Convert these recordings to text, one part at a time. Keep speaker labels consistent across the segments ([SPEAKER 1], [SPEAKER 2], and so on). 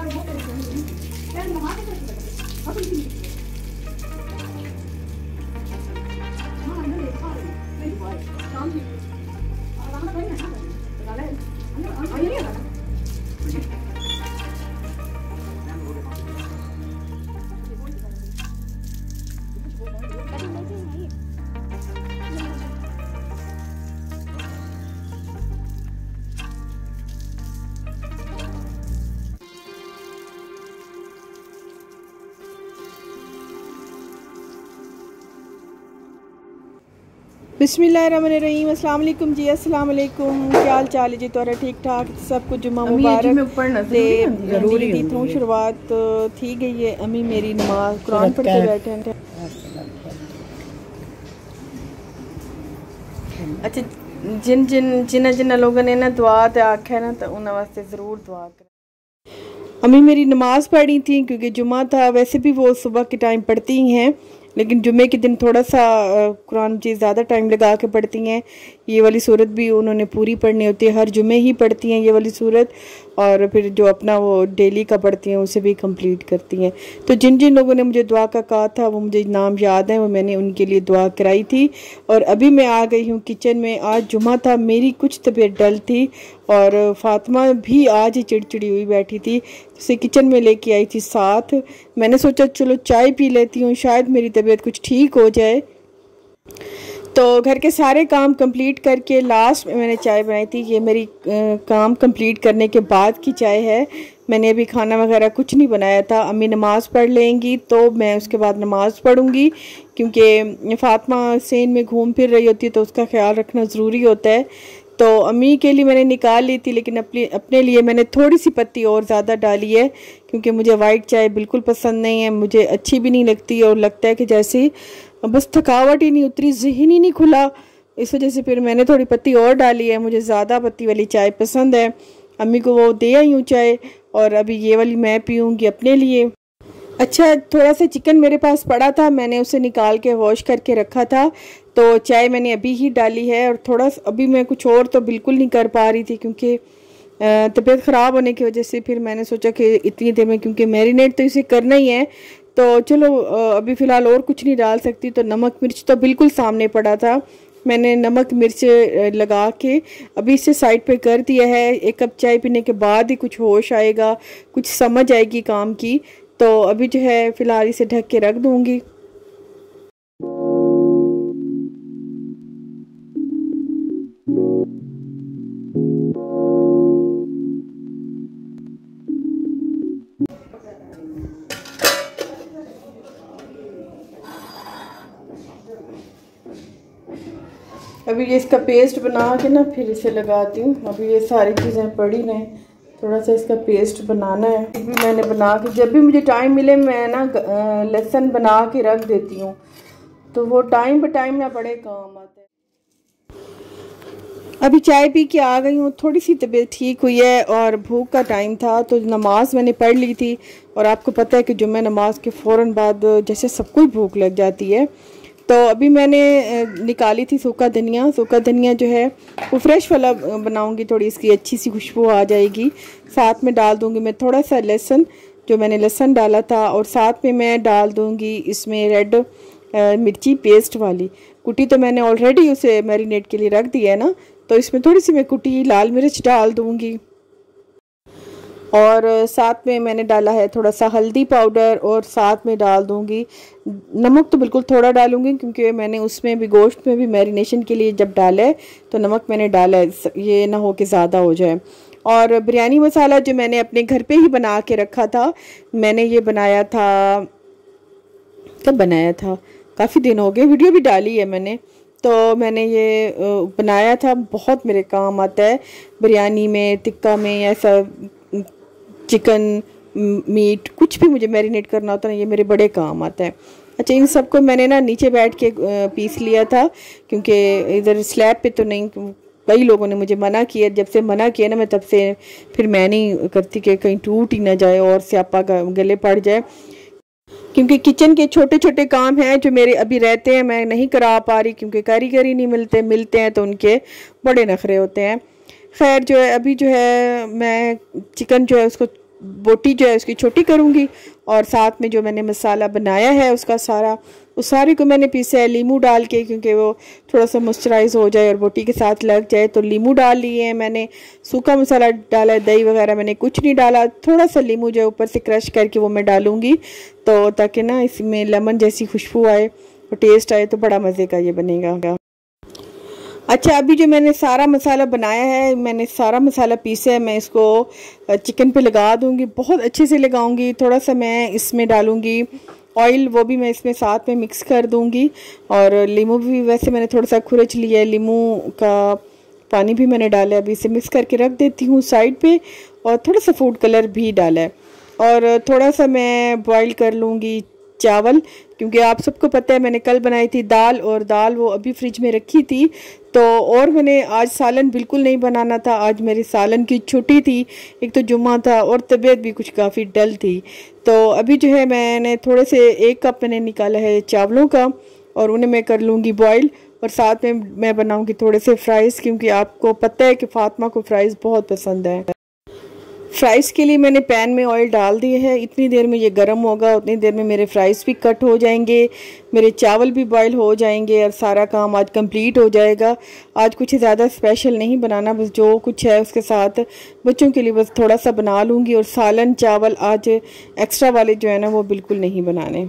[SPEAKER 1] बिस्मिल्लाहिर्रहमानिर्रहीम। अस्सलाम वालेकुम जी, अस्सलाम वालेकुम। क्या हाल चाल है जी? तोरा ठीक ठाक सब कुछ। जुम्मा मुबारक दे जरूरी दी थी शुरुआत थी गई है। अम्मी मेरी नमाज कुरान पढ़ के बैठे हैं। अच्छा, जिन लोगों ने ना दुआ ते आख्या ना तो उन्होंने वास्ते ज़रूर दुआ करें। अम्मी मेरी नमाज़ पढ़ी थी क्योंकि जुम्मा था। वैसे भी वो सुबह के टाइम पढ़ती ही हैं, लेकिन जुम्मे के दिन थोड़ा सा कुरान जी ज़्यादा टाइम लगा के पढ़ती हैं। ये वाली सूरत भी उन्होंने पूरी पढ़नी होती है, हर जुम्मे ही पढ़ती हैं ये वाली सूरत, और फिर जो अपना वो डेली का पढ़ती हैं उसे भी कंप्लीट करती हैं। तो जिन जिन लोगों ने मुझे दुआ का कहा था वो मुझे नाम याद है, वो मैंने उनके लिए दुआ कराई थी। और अभी मैं आ गई हूँ किचन में। आज जुम्मा था, मेरी कुछ तबीयत डल थी और फ़ातिमा भी आज ही चिड़चिड़ी हुई बैठी थी, उसे किचन में लेके आई थी साथ। मैंने सोचा चलो चाय पी लेती हूँ, शायद मेरी तबीयत कुछ ठीक हो जाए। तो घर के सारे काम कंप्लीट करके लास्ट में मैंने चाय बनाई थी। ये मेरी काम कंप्लीट करने के बाद की चाय है। मैंने अभी खाना वगैरह कुछ नहीं बनाया था। अम्मी नमाज़ पढ़ लेंगी तो मैं उसके बाद नमाज़ पढ़ूंगी, क्योंकि फ़ातिमा सेन में घूम फिर रही होती है तो उसका ख्याल रखना ज़रूरी होता है। तो अम्मी के लिए मैंने निकाल ली थी, लेकिन अपने लिए मैंने थोड़ी सी पत्ती और ज़्यादा डाली है, क्योंकि मुझे वाइट चाय बिल्कुल पसंद नहीं है, मुझे अच्छी भी नहीं लगती और लगता है कि जैसे बस थकावट ही नहीं उतरी, ज़हन ही नहीं खुला। इस वजह से फिर मैंने थोड़ी पत्ती और डाली है। मुझे ज़्यादा पत्ती वाली चाय पसंद है। अम्मी को वो दे आई हूँ चाय, और अभी ये वाली मैं पीऊँगी अपने लिए। अच्छा, थोड़ा सा चिकन मेरे पास पड़ा था, मैंने उसे निकाल के वॉश करके रखा था, तो चाय मैंने अभी ही डाली है। और थोड़ा अभी मैं कुछ और तो बिल्कुल नहीं कर पा रही थी, क्योंकि तबीयत ख़राब होने की वजह से फिर मैंने सोचा कि इतनी देर में, क्योंकि मैरिनेट तो इसे करना ही है, तो चलो अभी फ़िलहाल और कुछ नहीं डाल सकती। तो नमक मिर्च तो बिल्कुल सामने पड़ा था, मैंने नमक मिर्च लगा के अभी इसे साइड पे कर दिया है। एक कप चाय पीने के बाद ही कुछ होश आएगा, कुछ समझ आएगी काम की। तो अभी जो है फ़िलहाल इसे ढक के रख दूँगी। अभी ये इसका पेस्ट बना के ना फिर इसे लगाती हूँ। अभी ये सारी चीज़ें पड़ी रहें, थोड़ा सा इसका पेस्ट बनाना है। अभी मैंने बना के, जब भी मुझे टाइम मिले मैं ना लहसुन बना के रख देती हूँ, तो वो टाइम पे टाइम ना बड़े काम आता है। अभी चाय पी के आ गई हूँ, थोड़ी सी तबीयत ठीक हुई है और भूख का टाइम था तो नमाज़ मैंने पढ़ ली थी। और आपको पता है कि जुम्मे नमाज के फ़ौरन बाद जैसे सबको ही भूख लग जाती है, तो अभी मैंने निकाली थी सूखा धनिया। सूखा धनिया जो है वो फ्रेश वाला बनाऊंगी, थोड़ी इसकी अच्छी सी खुशबू आ जाएगी। साथ में डाल दूंगी मैं थोड़ा सा लहसुन, जो मैंने लहसुन डाला था, और साथ में मैं डाल दूंगी इसमें रेड मिर्ची पेस्ट वाली कुटी। तो मैंने ऑलरेडी उसे मैरिनेट के लिए रख दिया है ना, तो इसमें थोड़ी सी मैं कुटी लाल मिर्च डाल दूंगी। और साथ में मैंने डाला है थोड़ा सा हल्दी पाउडर, और साथ में डाल दूंगी नमक। तो बिल्कुल थोड़ा डालूंगी, क्योंकि मैंने उसमें भी गोश्त में भी मैरिनेशन के लिए जब डाला है तो नमक मैंने डाला है, ये ना हो कि ज़्यादा हो जाए। और बिरयानी मसाला जो मैंने अपने घर पे ही बना के रखा था, मैंने ये बनाया था, कब बनाया था, काफ़ी दिन हो गए, वीडियो भी डाली है मैंने। तो मैंने ये बनाया था, बहुत मेरे काम आता है बिरयानी में, टिक्का में, ऐसा चिकन मीट कुछ भी मुझे मैरिनेट करना होता है, ये मेरे बड़े काम आता है। अच्छा, इन सबको मैंने ना नीचे बैठ के पीस लिया था, क्योंकि इधर स्लैब पे तो नहीं, कई लोगों ने मुझे मना किया। जब से मना किया ना मैं तब से फिर मैं नहीं करती कि कहीं टूट ही ना जाए और स्यापा गले पड़ जाए, क्योंकि किचन के छोटे छोटे काम हैं जो मेरे अभी रहते हैं, मैं नहीं करा पा रही, क्योंकि कारीगर ही नहीं मिलते हैं तो उनके बड़े नखरे होते हैं। खैर जो है अभी जो है मैं चिकन जो है उसको बोटी जो है उसकी छोटी करूँगी और साथ में जो मैंने मसाला बनाया है उसका सारा, उस सारे को मैंने पीसा है लीमू डाल के, क्योंकि वो थोड़ा सा मॉइस्चराइज हो जाए और बोटी के साथ लग जाए। तो लीमू डाल लिए हैं मैंने, सूखा मसाला डाला है, दही वगैरह मैंने कुछ नहीं डाला। थोड़ा सा लीमू जो है ऊपर से क्रश करके वो मैं डालूँगी, तो ताकि ना इसमें लेमन जैसी खुशबू आए और टेस्ट आए, तो बड़ा मज़े का ये बनेगा। अच्छा, अभी जो मैंने सारा मसाला बनाया है, मैंने सारा मसाला पीसा है, मैं इसको चिकन पे लगा दूंगी, बहुत अच्छे से लगाऊंगी। थोड़ा सा मैं इसमें डालूंगी ऑयल, वो भी मैं इसमें साथ में मिक्स कर दूंगी। और लीमू भी वैसे मैंने थोड़ा सा खुरच लिया है, लीमू का पानी भी मैंने डाला है। अभी इसे मिक्स करके रख देती हूँ साइड पे, और थोड़ा सा फूड कलर भी डाला है। और थोड़ा सा मैं बॉईल कर लूँगी चावल, क्योंकि आप सबको पता है मैंने कल बनाई थी दाल, और दाल वो अभी फ्रिज में रखी थी। तो और मैंने आज सालन बिल्कुल नहीं बनाना था, आज मेरी सालन की छुट्टी थी, एक तो जुम्मा था और तबीयत भी कुछ काफ़ी डल थी। तो अभी जो है मैंने थोड़े से 1 कप मैंने निकाला है चावलों का, और उन्हें मैं कर लूँगी बॉईल, और साथ में मैं बनाऊँगी थोड़े से फ्राइज़, क्योंकि आपको पता है कि फातिमा को फ्राइज़ बहुत पसंद है। फ्राइज़ के लिए मैंने पैन में ऑयल डाल दिए है, इतनी देर में ये गर्म होगा, उतनी देर में मेरे फ्राइज़ भी कट हो जाएंगे, मेरे चावल भी बॉईल हो जाएंगे, और सारा काम आज कंप्लीट हो जाएगा। आज कुछ ज़्यादा स्पेशल नहीं बनाना, बस जो कुछ है उसके साथ बच्चों के लिए बस थोड़ा सा बना लूँगी। और सालन चावल आज एक्स्ट्रा वाले जो है ना वो बिल्कुल नहीं बनाने।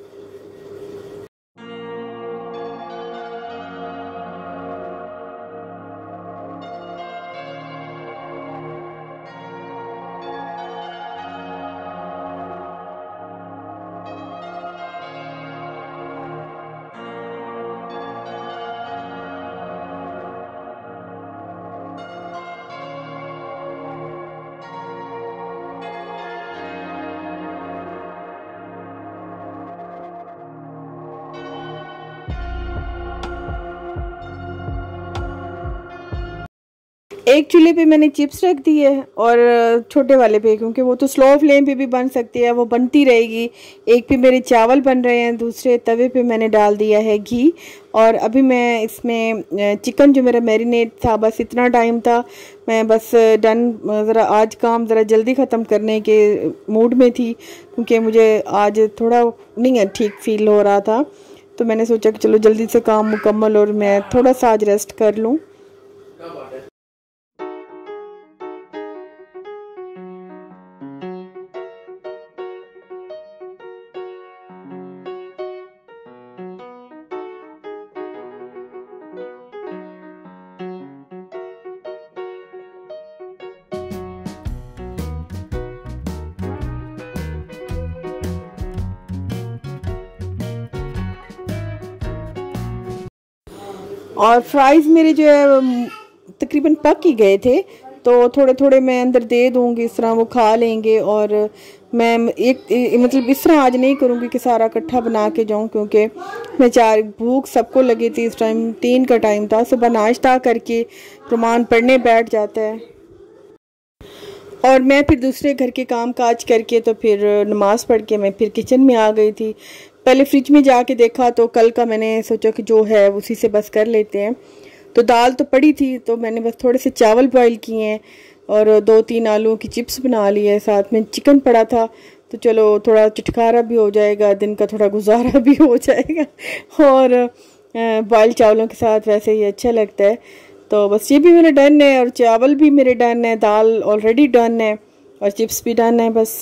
[SPEAKER 1] एक चूल्हे पे मैंने चिप्स रख दी है, और छोटे वाले पे, क्योंकि वो तो स्लो फ्लेम पे भी बन सकती है, वो बनती रहेगी। एक पे मेरे चावल बन रहे हैं, दूसरे तवे पे मैंने डाल दिया है घी। और अभी मैं इसमें चिकन जो मेरा मैरिनेट था, बस इतना टाइम था, मैं बस डन, ज़रा आज काम ज़रा जल्दी ख़त्म करने के मूड में थी, क्योंकि मुझे आज थोड़ा नहीं ठीक फील हो रहा था। तो मैंने सोचा कि चलो जल्दी से काम मुकम्मल, और मैं थोड़ा सा आज रेस्ट कर लूँ। और फ्राइज़ मेरे जो है तकरीबन पक ही गए थे, तो थोड़े थोड़े मैं अंदर दे दूँगी, इस तरह वो खा लेंगे। और मैं मतलब इस तरह आज नहीं करूँगी कि सारा इकट्ठा बना के जाऊँ, क्योंकि मैं भूख सबको लगी थी। इस टाइम 3 का टाइम था, सुबह नाश्ता करके रुमान पढ़ने बैठ जाता है, और मैं फिर दूसरे घर के काम काज करके तो फिर नमाज़ पढ़ के मैं फिर किचन में आ गई थी। पहले फ्रिज में जाके देखा तो कल का मैंने सोचा कि जो है उसी से बस कर लेते हैं। तो दाल तो पड़ी थी, तो मैंने बस थोड़े से चावल बॉईल किए हैं और 2-3 आलूओं की चिप्स बना ली है। साथ में चिकन पड़ा था, तो चलो थोड़ा चटकारा भी हो जाएगा, दिन का थोड़ा गुजारा भी हो जाएगा। और बॉयल चावलों के साथ वैसे ही अच्छा लगता है। तो बस ये भी मेरा डन है, और चावल भी मेरे डन है, दाल ऑलरेडी डन है, और चिप्स भी डन है बस।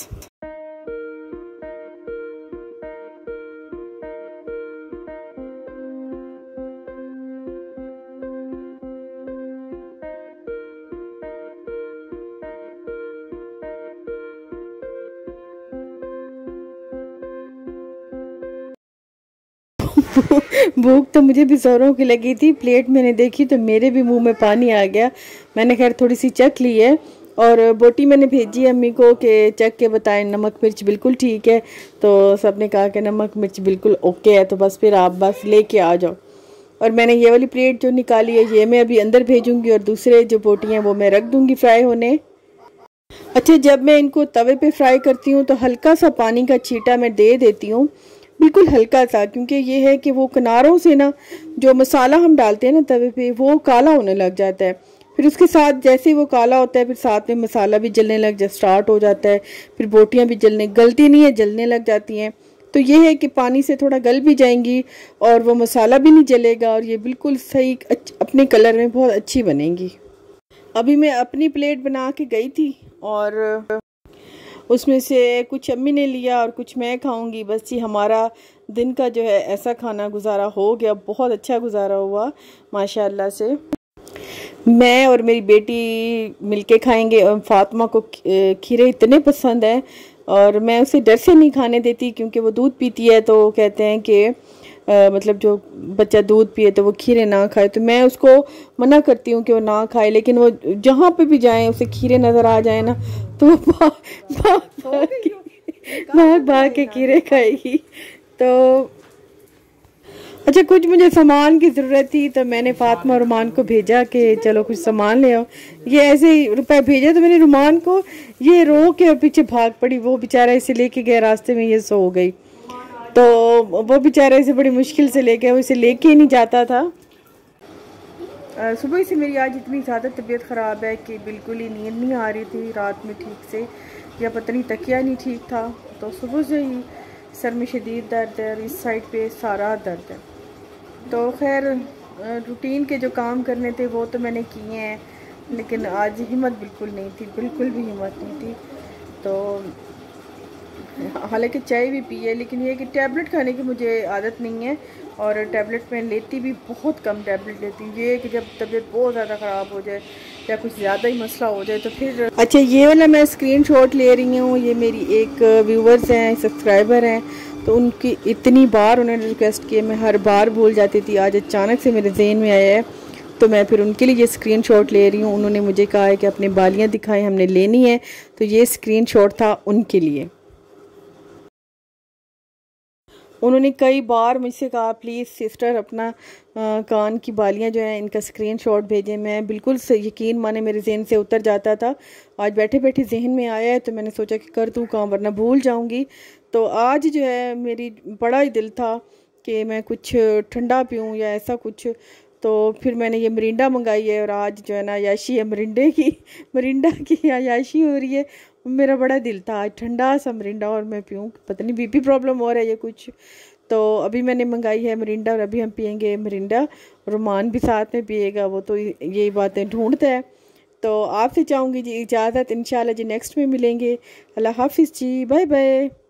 [SPEAKER 1] भूख तो मुझे भी जोरों की लगी थी। प्लेट मैंने देखी तो मेरे भी मुंह में पानी आ गया। मैंने खैर थोड़ी सी चख ली है, और बोटी मैंने भेजी अम्मी को कि चख के बताएं नमक मिर्च बिल्कुल ठीक है। तो सब ने कहा कि नमक मिर्च बिल्कुल ओके है, तो बस फिर आप बस लेके आ जाओ। और मैंने ये वाली प्लेट जो निकाली है ये मैं अभी अंदर भेजूंगी, और दूसरे जो बोटी हैं वो मैं रख दूंगी फ्राई होने। अच्छा, जब मैं इनको तवे पे फ्राई करती हूँ तो हल्का सा पानी का छींटा मैं दे देती हूँ, बिल्कुल हल्का सा, क्योंकि ये है कि वो किनारों से ना जो मसाला हम डालते हैं ना तवे पे वो काला होने लग जाता है। फिर उसके साथ जैसे ही वो काला होता है फिर साथ में मसाला भी जलने लग स्टार्ट हो जाता है। फिर बोटियाँ भी गलती नहीं है, जलने लग जाती हैं। तो ये है कि पानी से थोड़ा गल भी जाएंगी और वो मसाला भी नहीं जलेगा और ये बिल्कुल सही अपने कलर में बहुत अच्छी बनेगी। अभी मैं अपनी प्लेट बना के गई थी और उसमें से कुछ अम्मी ने लिया और कुछ मैं खाऊंगी। बस ये हमारा दिन का जो है ऐसा खाना गुजारा हो गया, बहुत अच्छा गुजारा हुआ माशाल्लाह से। मैं और मेरी बेटी मिलके खाएंगे और फातिमा को खीरे इतने पसंद है और मैं उसे डर से नहीं खाने देती क्योंकि वो दूध पीती है। तो कहते हैं कि मतलब जो बच्चा दूध पिए तो वो खीरे ना खाए, तो मैं उसको मना करती हूँ कि वो ना खाए। लेकिन वो जहाँ पे भी जाए उसे खीरे नज़र आ जाए ना तो वो भाग भाग के खीरे खाएगी। तो अच्छा, कुछ मुझे सामान की ज़रूरत थी तो मैंने फातिमा और रुमान को भेजा कि चलो कुछ सामान ले आओ। ये ऐसे ही रुपए भेजे तो मैंने रुमान को ये रो के और पीछे भाग पड़ी। वो बेचारा इसे लेके गया, रास्ते में ये सो गई। तो वो बेचारा इसे बड़ी मुश्किल से ले गया, वो इसे लेके ही नहीं जाता था। सुबह से मेरी आज इतनी ज़्यादा तबीयत ख़राब है कि बिल्कुल ही नींद नहीं आ रही थी रात में ठीक से, या पता नहीं तकिया नहीं ठीक था। तो सुबह से ही सर में शदीद दर्द है और इस साइड पे सारा दर्द है। तो खैर रूटीन के जो काम करने थे वो तो मैंने किए हैं, लेकिन आज हिम्मत बिल्कुल नहीं थी, बिल्कुल भी हिम्मत नहीं थी। तो हालांकि चाय भी पी है, लेकिन ये कि टैबलेट खाने की मुझे आदत नहीं है और टैबलेट मैं लेती भी बहुत कम टैबलेट लेती हूँ। ये कि जब तबीयत बहुत ज़्यादा ख़राब हो जाए या कुछ ज़्यादा ही मसला हो जाए तो फिर। अच्छा, ये वाला मैं स्क्रीनशॉट ले रही हूँ। ये मेरी एक व्यूवर्स हैं, सब्सक्राइबर हैं, तो उनकी इतनी बार उन्होंने रिक्वेस्ट की, मैं हर बार भूल जाती थी। आज अचानक से मेरे जहन में आया है तो मैं फिर उनके लिए ये स्क्रीनशॉट ले रही हूँ। उन्होंने मुझे कहा है कि अपनी बालियाँ दिखाएं, हमने लेनी है, तो ये स्क्रीनशॉट था उनके लिए। उन्होंने कई बार मुझसे कहा प्लीज़ सिस्टर अपना कान की बालियां जो हैं इनका स्क्रीनशॉट भेजें। मैं बिल्कुल यकीन माने मेरे जहन से उतर जाता था। आज बैठे बैठे जहन में आया है तो मैंने सोचा कि कर दूँ काम, वरना भूल जाऊंगी। तो आज जो है मेरी बड़ा ही दिल था कि मैं कुछ ठंडा पीऊँ या ऐसा कुछ। तो फिर मैंने ये मरिंडा मंगाई है और आज जो है ना याशी है मरिंडा की याशी हो रही है। मेरा बड़ा दिल था आज ठंडा सा मरिंडा और मैं पीऊँ, पता नहीं बीपी प्रॉब्लम हो रहा है या कुछ। तो अभी मैंने मंगाई है मरिंडा और अभी हम पियेंगे मरिंडा। रुमान भी साथ में पिएगा, वो तो यही बातें ढूंढता है। तो आपसे चाहूँगी जी इजाज़त, इंशाल्लाह जी नेक्स्ट में मिलेंगे। अल्लाह हाफिज़ जी, बाय बाय।